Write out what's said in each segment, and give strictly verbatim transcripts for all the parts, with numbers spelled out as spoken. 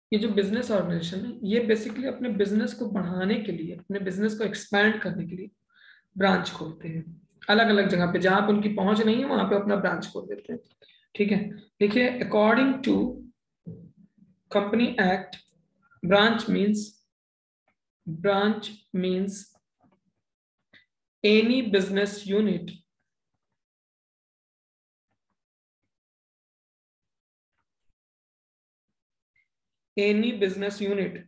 ये जो business organisation है ये बेसिकली अपने बिजनेस को बढ़ाने के लिए, अपने बिजनेस को एक्सपैंड करने के लिए ब्रांच खोलते हैं अलग अलग जगह पे, जहां पे उनकी पहुंच नहीं है वहां पे अपना ब्रांच खोल देते हैं। ठीक है, देखिए according to company act, branch means branch means any business unit any business unit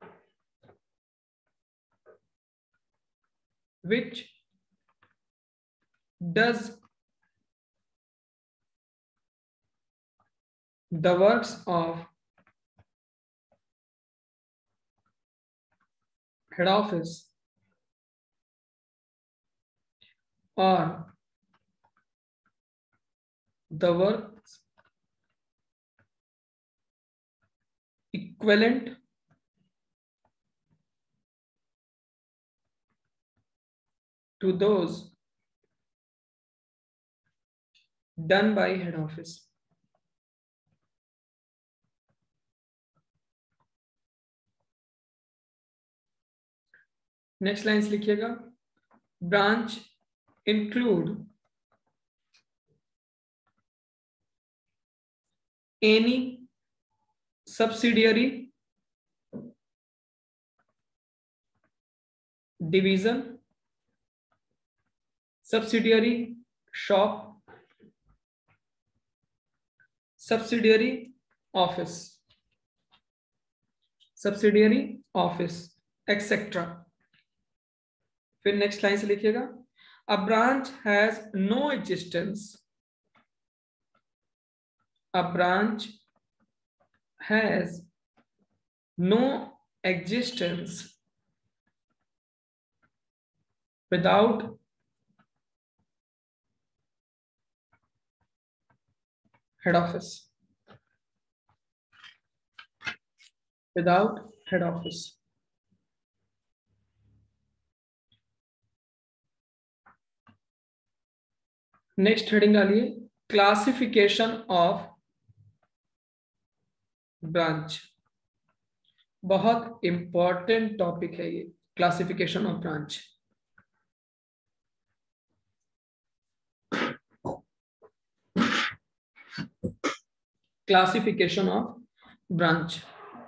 which does the works of head office or the works equivalent to those done by head office। Next lines लिखिएगा, branch include any subsidiary division, subsidiary shop, subsidiary office, subsidiary office etcetera. फिर next line से लिखिएगा, a branch has no existence, a branch has no existence without head office, without head office। Next heading डालिए, classification of branch. बहुत important topic है ये, classification of branch. Classification of branch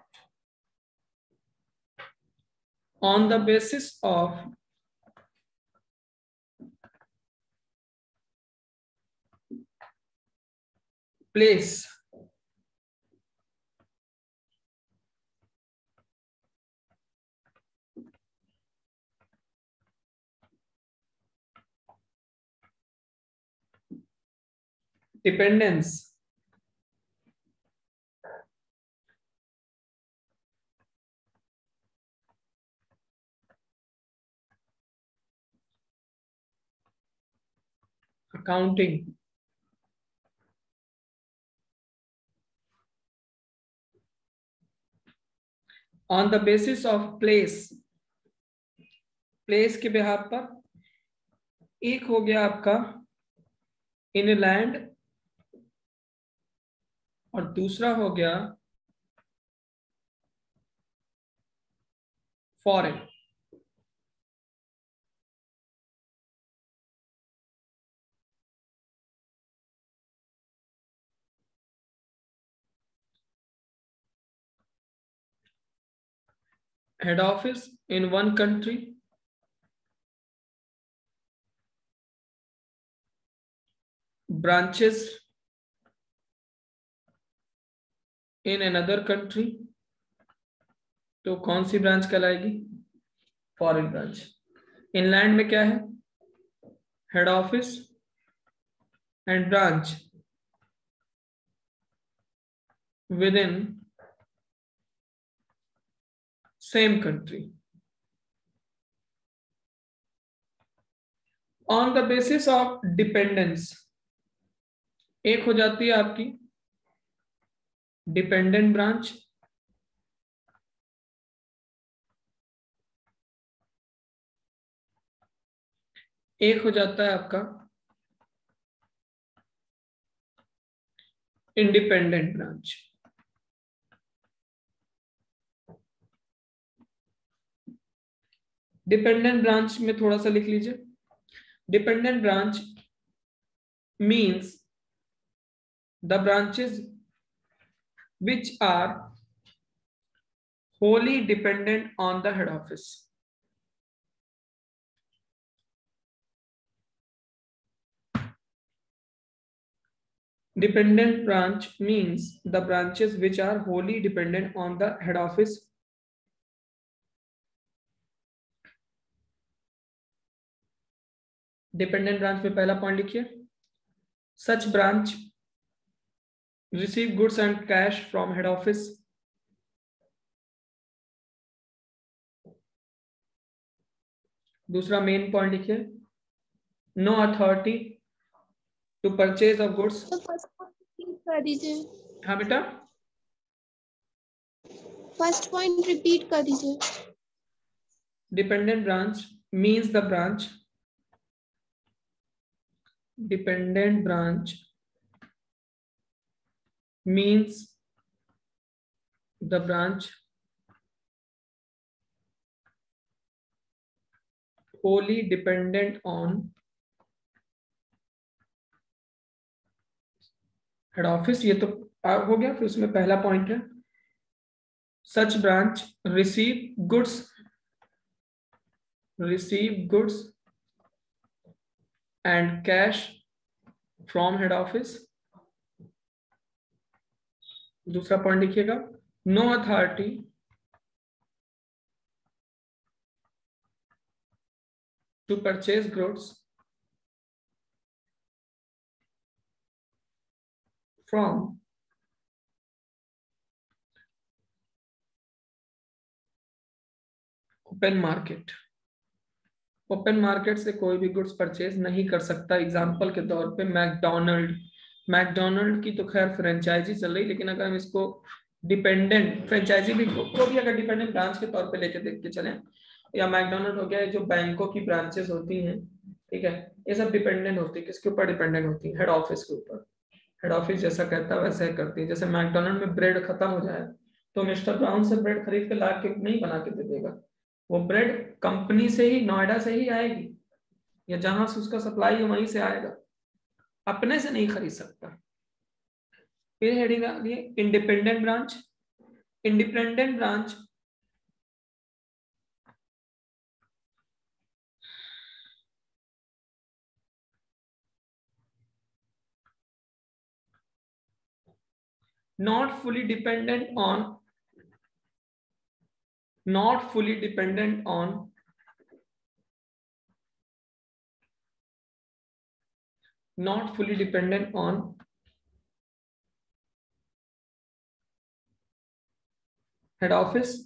on the basis of place, dependence, accounting, on the basis of place, place के behalf पर एक हो गया आपका इनलैंड और दूसरा हो गया foreign. Head office in one country, branches in another country, तो कौन सी ब्रांच कहलाएगी? Foreign branch. इनलैंड में क्या है? Head office and branch within same country. On the basis of dependence, एक हो जाती है आपकी डिपेंडेंट ब्रांच, एक हो जाता है आपका इंडिपेंडेंट ब्रांच। डिपेंडेंट ब्रांच में थोड़ा सा लिख लीजिए. Dependent branch means the branches which are wholly dependent on the head office. Dependent branch means the branches which are wholly dependent on the head office. Dependent branch में पहला point लिखिए. Such branch receive goods and cash from head office. दूसरा main point लिखिए. No authority to purchase of goods. तो first point repeat कर दीजिए. हाँ बेटा, फर्स्ट पॉइंट रिपीट कर दीजिए. Dependent branch means the branch dependent branch means the branch wholly dependent on head office. ये तो हो गया. फिर उसमें पहला पॉइंट है such branch receive goods receive goods and cash from head office. दूसरा पॉइंट लिखिएगा. No authority to purchase goods from open market. Open market से कोई भी गुड्स परचेज नहीं कर सकता. एग्जांपल के तौर पे मैकडोनल्ड. मैकडोनल्ड की तो खैर फ्रेंचाइजी चल रही, लेकिन अगर हम इसको डिपेंडेंट फ्रेंचाइजी भी को भी अगर डिपेंडेंट ब्रांच के तौर पे लेके देख के चलें, या मैकडोनल्ड हो गया, जो बैंकों की ब्रांचेस होती हैं, ठीक है, ये सब डिपेंडेंट होती है. किसके ऊपर डिपेंडेंट होती है? हेड ऑफिस के ऊपर. हेड ऑफिस जैसा कहता है वैसा ही करती है. जैसे मैकडोनल्ड में ब्रेड खत्म हो जाए तो मिस्टर ब्राउन से ब्रेड खरीद के ला के नहीं बना के दे देगा. वो ब्रेड कंपनी से ही, नोएडा से ही आएगी, या जहां से उसका सप्लाई है वहीं से आएगा, अपने से नहीं खरीद सकता. फिर हेडिंग आ गई independent branch. Independent branch not fully dependent on not fully dependent on not fully dependent on head office.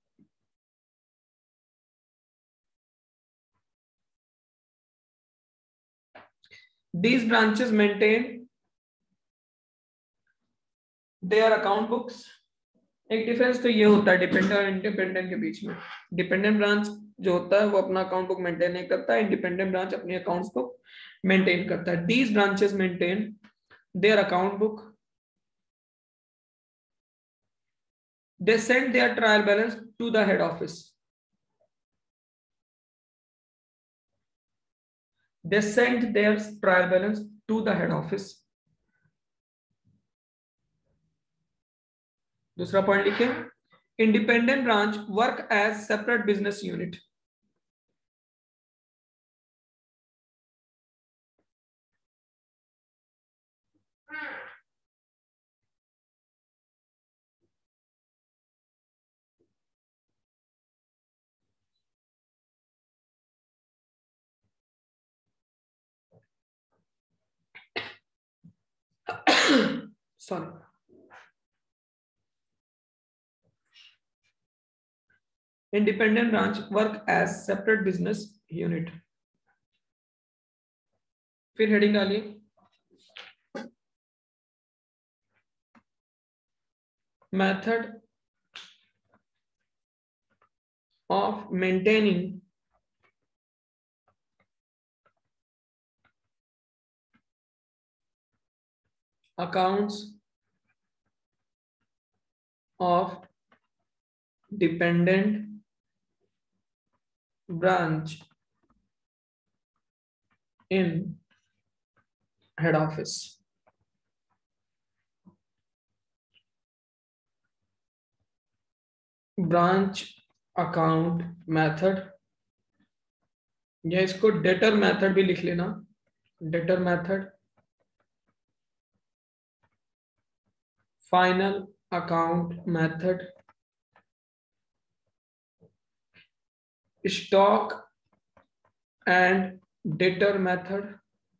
These branches maintain their account books. एक डिफरेंस तो ये होता है डिपेंडेंट और इंडिपेंडेंट के बीच में. डिपेंडेंट ब्रांच जो होता है वो अपना अकाउंट बुक मेंटेन नहीं करता है. इंडिपेंडेंट ब्रांच अपनी अकाउंट्स बुक मेंटेन करता है. These branches maintain their account book. They send their trial balance to the head office. They send their trial balance to the head office. दूसरा point लिखे. Independent branch work as separate business unit. Sorry. Independent branch work as separate business unit. फिर heading डालिए method of maintaining accounts of dependent branch in head office. Branch account method, या इसको debtor method भी लिख लेना, debtor method, final account method, stock and debtor method,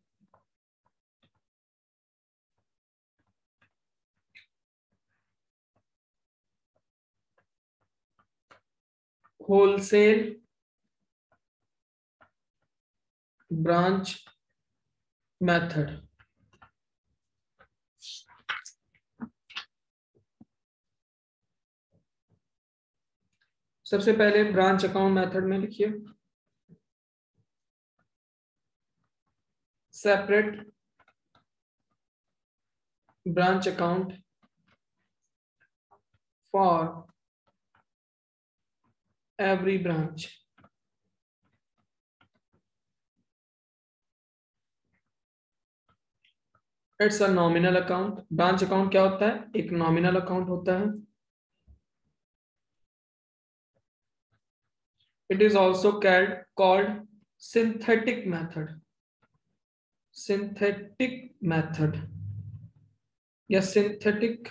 wholesale branch method. सबसे पहले branch account method में लिखिए separate branch account for every branch. It's a nominal account. Branch account क्या होता है? एक नॉमिनल अकाउंट होता है। It is also called synthetic method, synthetic method या synthetic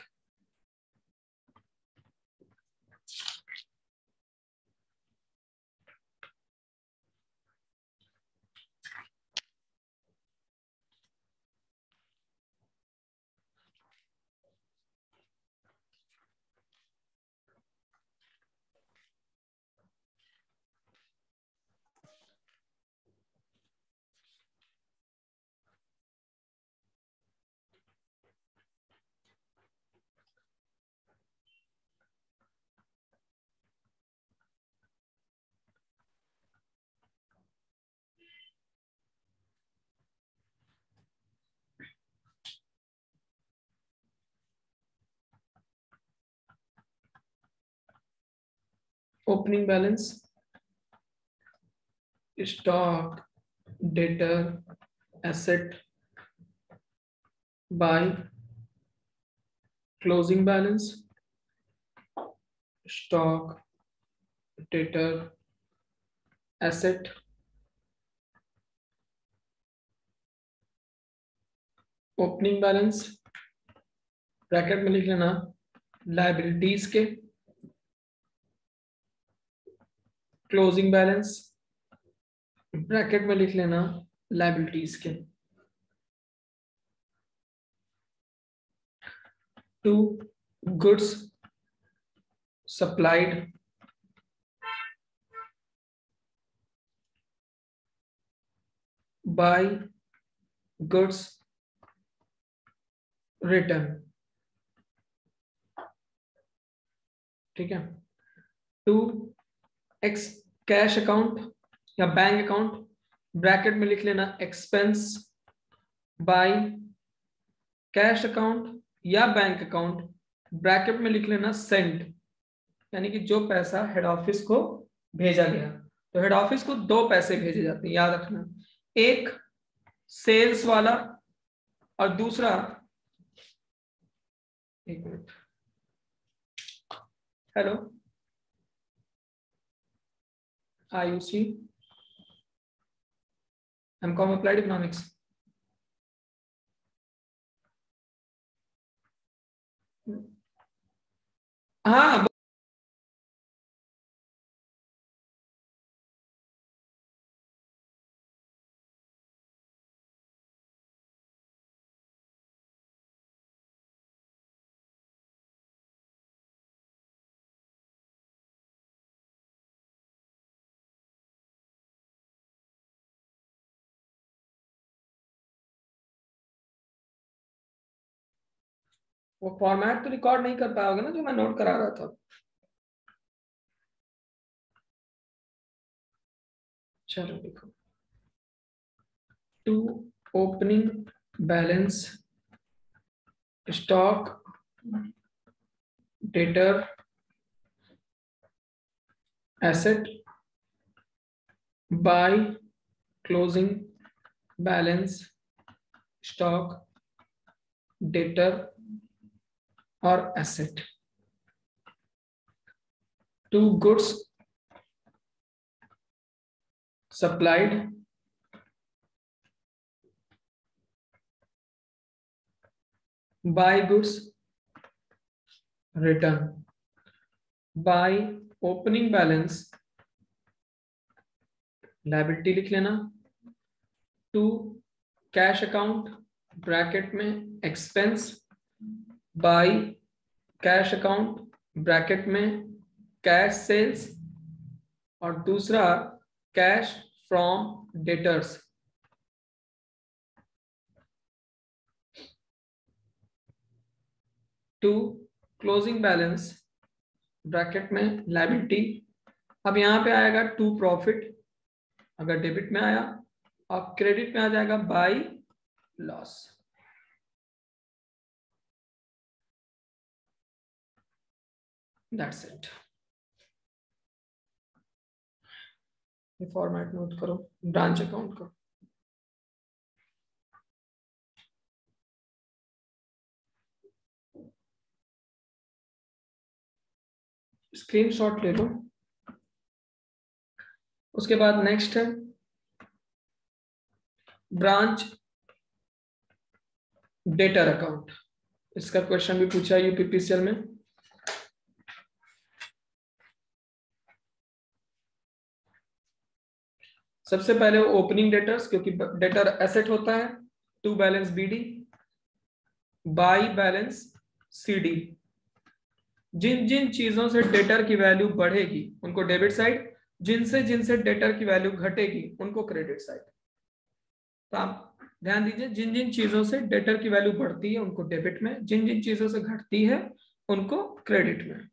opening balance, stock, debtor, asset by closing balance, stock, debtor, asset, opening balance bracket में लिख लेना लायबिलिटीज के, क्लोजिंग बैलेंस ब्रैकेट में लिख लेना लायबिलिटीज के। To goods supplied by goods return. ठीक है। टू एक्स कैश अकाउंट या बैंक अकाउंट ब्रैकेट में लिख लेना एक्सपेंस बाय कैश अकाउंट या बैंक अकाउंट ब्रैकेट में लिख लेना सेंड, यानी कि जो पैसा हेड ऑफिस को भेजा गया। तो हेड ऑफिस को दो पैसे भेजे जाते हैं, याद रखना, एक सेल्स वाला और दूसरा, एक minute, hello Ayushi, M Com applied economics. हाँ वो फॉर्मेट तो रिकॉर्ड नहीं कर पाओगे ना जो मैं नोट करा रहा था। चलो देखो, to opening balance, stock, debtor, asset by closing balance stock debtor और asset to goods supplied by goods return by opening balance liability लिख लेना टू कैश अकाउंट ब्रैकेट में expense by cash account bracket में cash sales और दूसरा cash from debtors to closing balance bracket में liability. अब यहां पे आएगा टू प्रॉफिट अगर डेबिट में आया और क्रेडिट में आ जाएगा बाय लॉस। That's it. ये फॉर्मेट नोट करो ब्रांच अकाउंट का। स्क्रीनशॉट ले लो। उसके बाद नेक्स्ट है ब्रांच डेटर अकाउंट। इसका क्वेश्चन भी पूछा यूपीपीसीएल में। सबसे पहले ओपनिंग डेटर्स, क्योंकि डेटर एसेट होता है, to balance BD by balance CD. जिन जिन चीजों से डेटर की वैल्यू बढ़ेगी उनको डेबिट साइड, जिनसे जिनसे डेटर की वैल्यू घटेगी उनको क्रेडिट साइड। तो आप ध्यान दीजिए, जिन जिन चीजों से डेटर की वैल्यू बढ़ती है उनको डेबिट में, जिन जिन चीजों से घटती है उनको क्रेडिट में।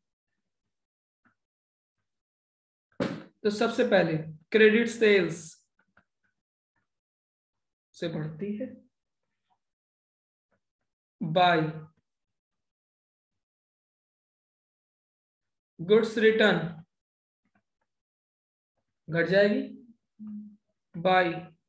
तो सबसे पहले क्रेडिट सेल्स से बढ़ती है बाय गुड्स रिटर्न घट जाएगी by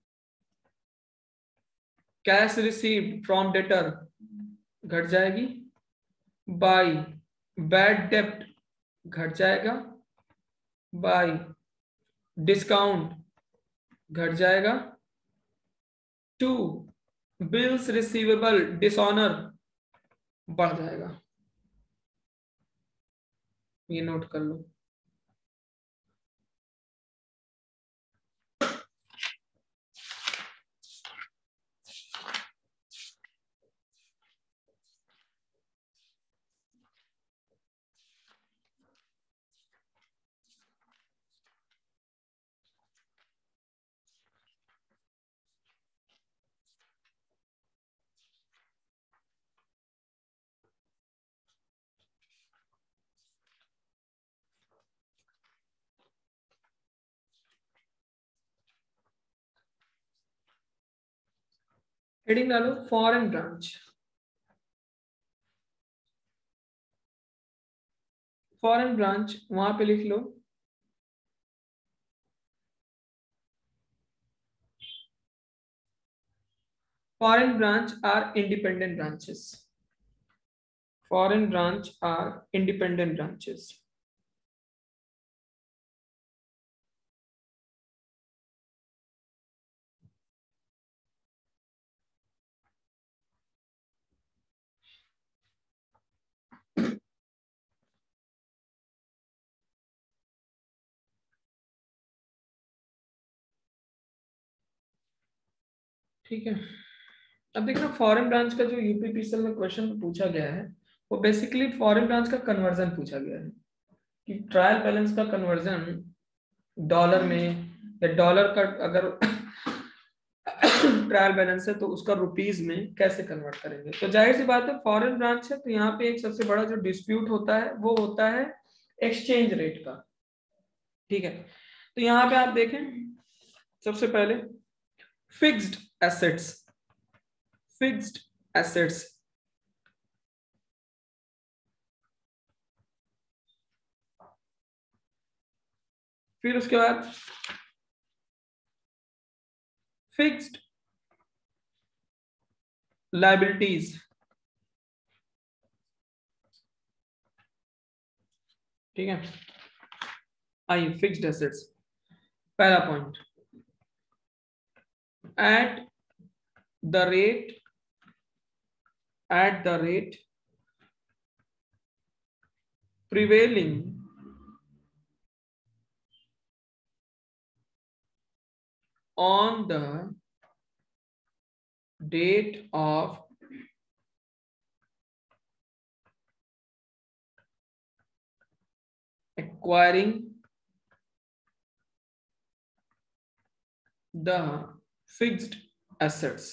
cash received from debtor घट जाएगी बाय बैड डेब्ट घट जाएगा बाय डिस्काउंट घट जाएगा टू बिल्स रिसीवेबल डिसऑनर बढ़ जाएगा। ये नोट कर लो। हेडिंग डालो फॉरेन ब्रांच। फॉरेन ब्रांच वहां पे लिख लो foreign branch are independent branches. Foreign branch are independent branches. ठीक है। अब देखना फॉरेन ब्रांच का जो यूपीपीसीएल में क्वेश्चन पूछा गया है वो बेसिकली फॉरेन ब्रांच का कन्वर्जन पूछा गया है कि ट्रायल बैलेंस का कन्वर्जन डॉलर में, या डॉलर का अगर ट्रायल बैलेंस है तो उसका रुपीज में कैसे कन्वर्ट करेंगे। तो जाहिर सी बात है फॉरेन ब्रांच है तो यहाँ पे एक सबसे बड़ा जो डिस्प्यूट होता है वो होता है एक्सचेंज रेट का। ठीक है, तो यहाँ पे आप देखें सबसे पहले फिक्स्ड एसेट्स। फिक्स्ड एसेट्स फिर उसके बाद फिक्स्ड लायबिलिटीज, ठीक है। आइए फिक्स्ड एसेट्स, पहला point, at the rate at the rate prevailing on the date of acquiring the fixed assets,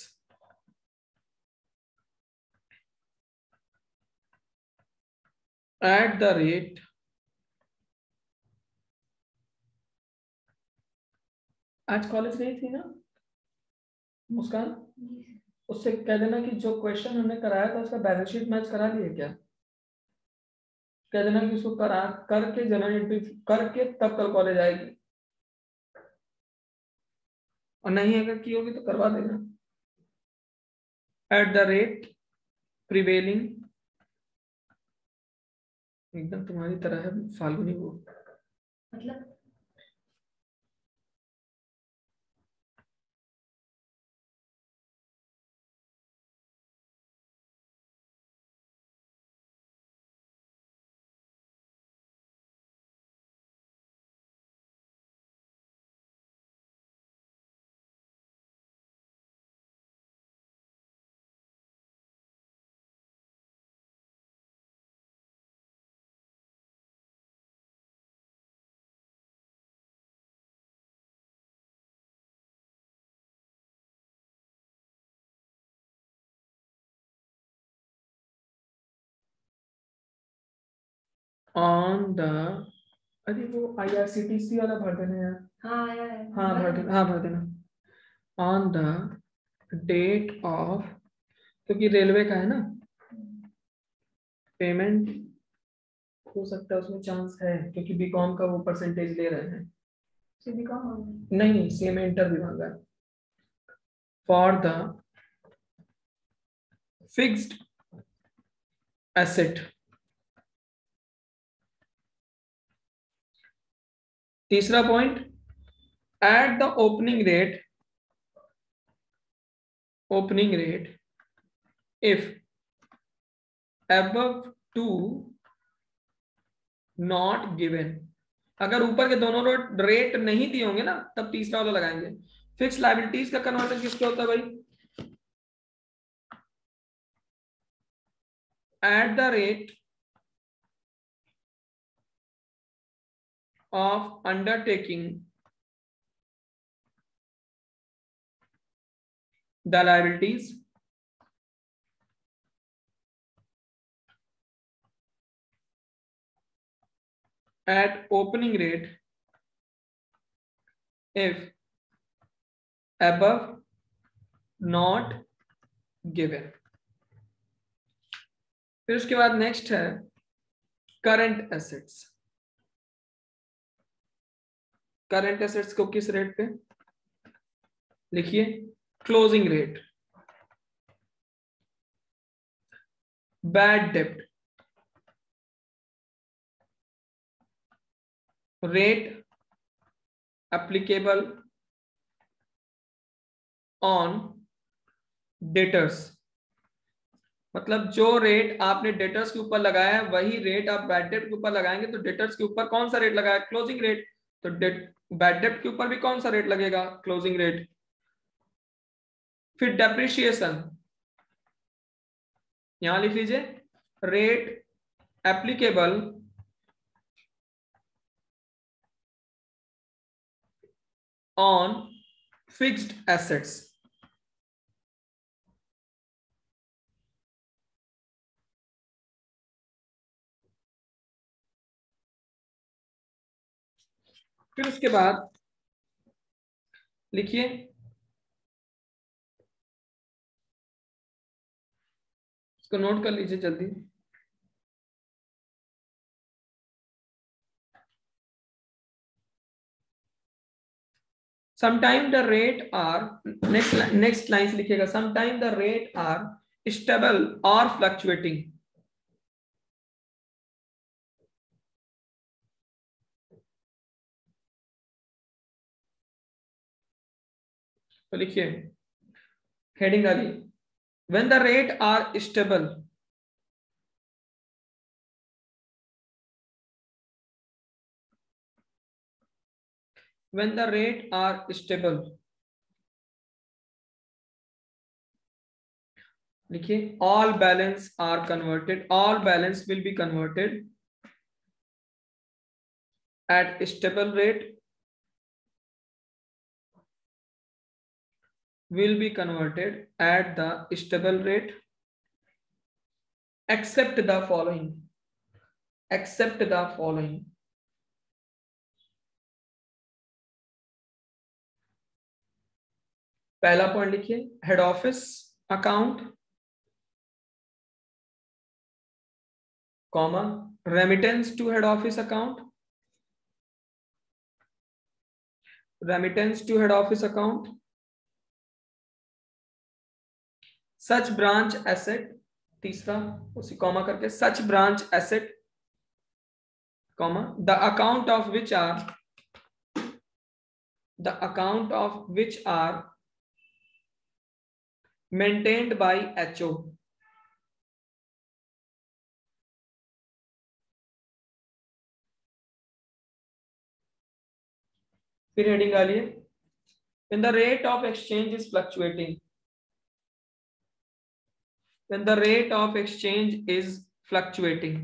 at the rate आज कॉलेज गई थी ना मुस्कान, उससे कह देना कि जो क्वेश्चन हमने कराया था उसका बैलेंस शीट मैच करा लिए क्या, कह देना कि उसको करा करके जनरल एंट्री करके तब कल कॉलेज आएगी, और नहीं अगर की होगी तो करवा देना। एट द रेट प्रिवेलिंग, एकदम तुम्हारी तरह है फाल्गुनी वो, मतलब ऑन द, अरे वो आईआरसीटीसी वाला भर देना यार, हाँ आया है, हाँ भर देना, हाँ भर देना। ऑन द डेट ऑफ, क्योंकि रेलवे का है ना, पेमेंट हो सकता है उसमें चांस है, क्योंकि बीकॉम का वो परसेंटेज ले रहे हैं, नहीं सीएम इंटर भी मांगा है। फॉर द फिक्स्ड एसेट, तीसरा point, at the opening rate, opening rate if above to not given, अगर ऊपर के दोनों रेट नहीं दिए होंगे ना तब तीसरा वाला लगाएंगे। फिक्स लायबिलिटीज का कन्वर्जन किसके होता है भाई, at the rate of undertaking the liabilities at opening rate if above not given। फिर उसके बाद नेक्स्ट है करंट एसेट्स, करंट एसेट्स को किस रेट पे लिखिए, क्लोजिंग रेट, बैड डेप्ट रेट एप्लीकेबल ऑन डेटर्स, मतलब जो रेट आपने डेटर्स के ऊपर लगाया है वही रेट आप बैड डेप्ट के ऊपर लगाएंगे, तो डेटर्स के ऊपर कौन सा रेट लगाया, क्लोजिंग रेट, तो बैड डेप्ट के ऊपर भी कौन सा रेट लगेगा, क्लोजिंग रेट। फिर डेप्रिशिएशन, यहां लिख लीजिए rate applicable on fixed assets, फिर उसके बाद लिखिए इसको नोट कर लीजिए जल्दी, sometime the rate are, next next line से लिखिएगा, sometime the rate are stable और फ्लक्चुएटिंग। तो लिखिए हेडिंग डालिए, when the rate are stable, when the rate are stable, लिखिए all balance are converted, all balance will be converted at stable rate, will be converted at the stable rate except the following, except the following, पहला point लिखिए, head office account comma remittance to head office account, remittance to head office account, such branch asset, तीसरा उसी comma करके, such branch asset comma the account of which are, the account of which are maintained by H O, फिर heading डालिए, when the rate of exchange is fluctuating, when the rate of exchange is fluctuating,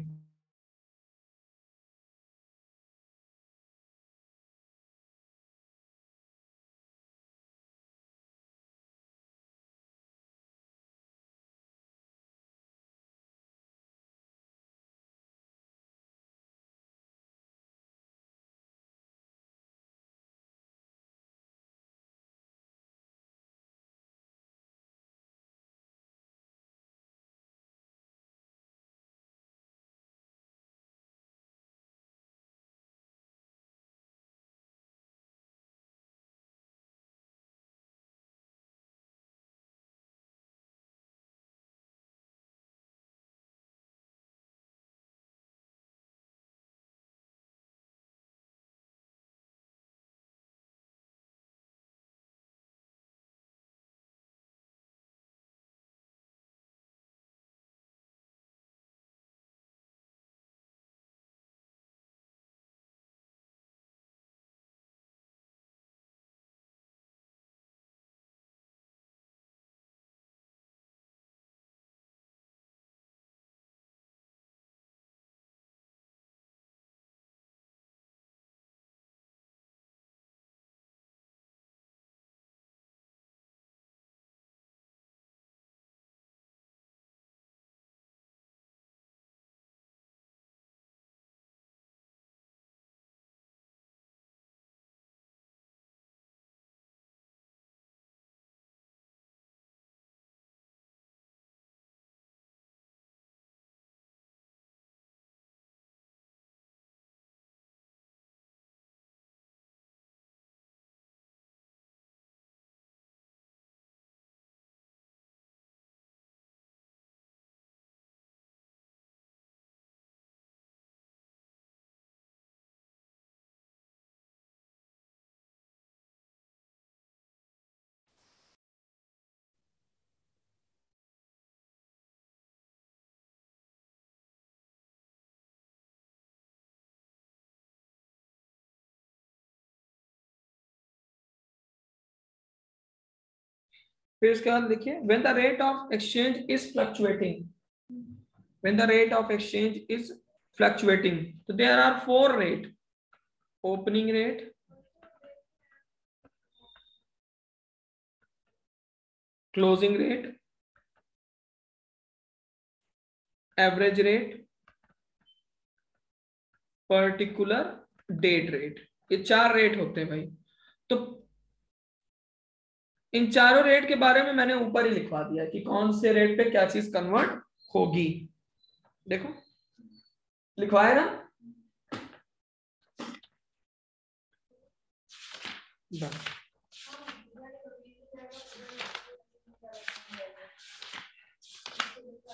फिर उसके बाद लिखिए when the rate of exchange is fluctuating, when the rate of exchange is fluctuating, so there are four rate, opening rate, closing rate, average rate, particular date rate, ये चार rate होते हैं भाई। तो इन चारों रेट के बारे में मैंने ऊपर ही लिखवा दिया कि कौन से रेट पे क्या चीज कन्वर्ट होगी, देखो लिखवाए ना।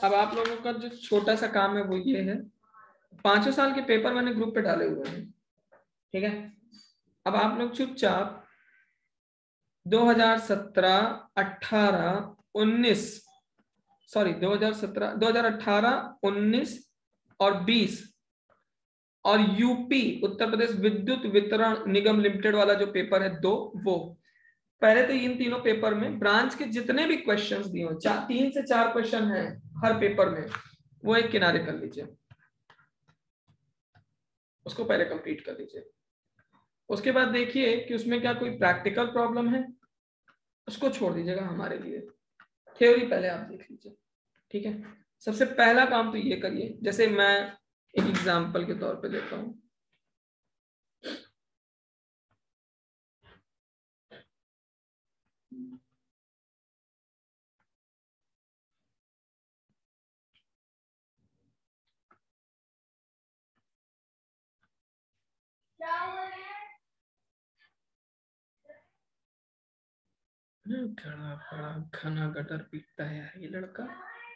अब आप लोगों का जो छोटा सा काम है वो ये है, पांचों साल के पेपर मैंने ग्रुप पे डाले हुए हैं, ठीक है। अब आप लोग चुपचाप दो हज़ार सत्रह, अठारह, उन्नीस, सॉरी दो हज़ार सत्रह, दो हज़ार अठारह, उन्नीस और बीस और यूपी उत्तर प्रदेश विद्युत वितरण निगम लिमिटेड वाला जो पेपर है दो, वो पहले तो इन तीनों पेपर में ब्रांच के जितने भी क्वेश्चंस दिए हो, चार तीन से चार क्वेश्चन हैं हर पेपर में, वो एक किनारे कर लीजिए, उसको पहले कंप्लीट कर लीजिए। उसके बाद देखिए कि उसमें क्या कोई प्रैक्टिकल प्रॉब्लम है, उसको छोड़ दीजिएगा हमारे लिए, थ्योरी पहले आप देख लीजिए, ठीक है। सबसे पहला काम तो ये करिए, जैसे मैं एक एग्जांपल के तौर पे देता हूं, खड़ा पड़ा खाना गटर पीटता है ये लड़का।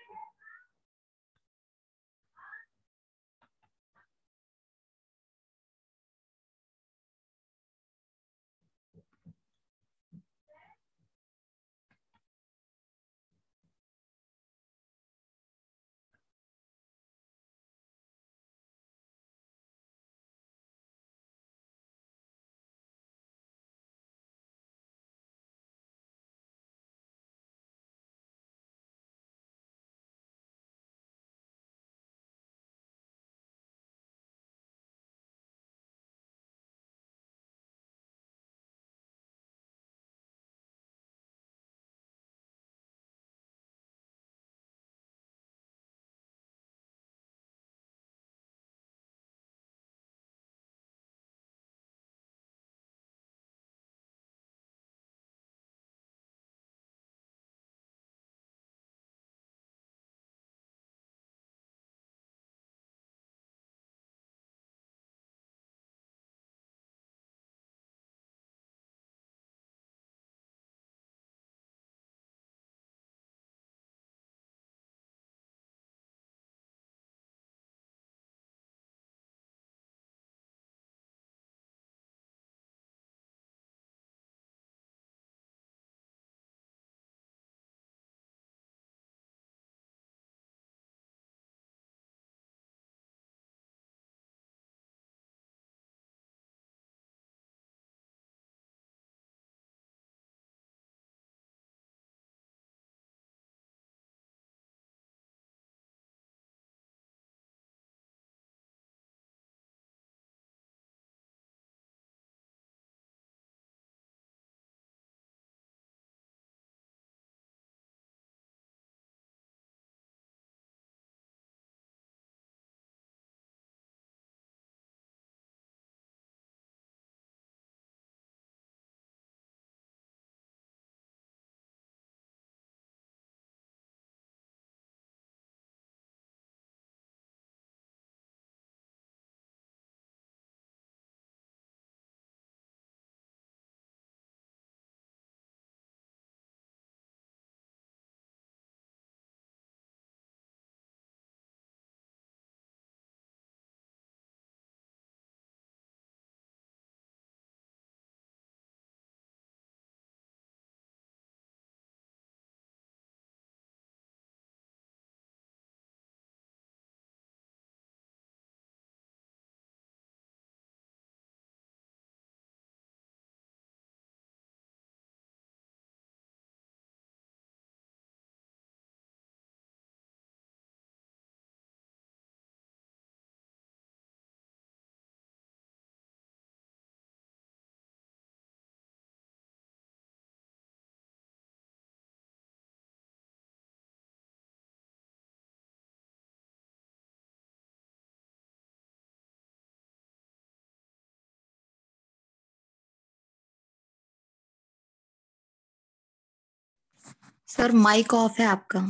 सर माइक ऑफ है आपका।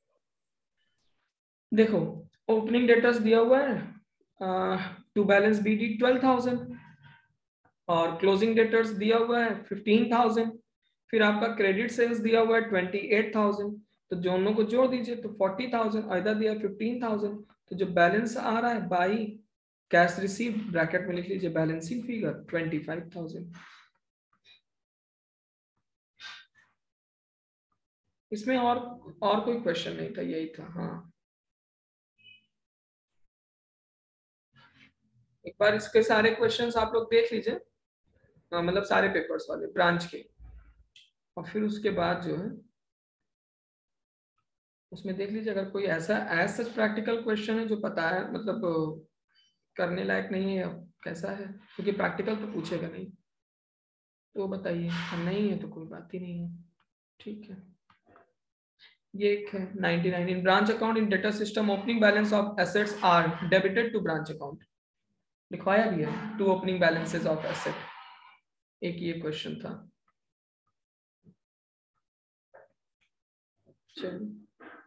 देखो ओपनिंग डेटर्स दिया हुआ है to balance BD twelve thousand और क्लोजिंग डेटर्स दिया हुआ है फिफ्टीन थाउजेंड, फिर आपका क्रेडिट सेल्स दिया हुआ है ट्वेंटी एट थाउजेंड, तो दोनों को जोड़ दीजिए तो फोर्टी थाउजेंड, इधर दिया फिफ्टीन थाउजेंड, तो जो बैलेंस आ रहा है बाई कैश रिसीव ब्रैकेट में लिख लीजिए balancing figure twenty five thousand. इसमें और और कोई क्वेश्चन नहीं था, यही था। हाँ, एक बार इसके सारे क्वेश्चंस आप लोग देख लीजिए, मतलब सारे पेपर्स वाले ब्रांच के, और फिर उसके बाद जो है उसमें देख लीजिए अगर कोई ऐसा एज सच प्रैक्टिकल क्वेश्चन है जो पता है मतलब करने लायक नहीं है, कैसा है, क्योंकि प्रैक्टिकल तो पूछेगा नहीं, तो बताइए। नहीं है तो कोई बात ही नहीं है, ठीक है। ये एक है ninety nine, in branch account in data system opening balance of assets are debited to branch account, लिखवाया भी है to opening balances of asset, एक ये क्वेश्चन था। चलिए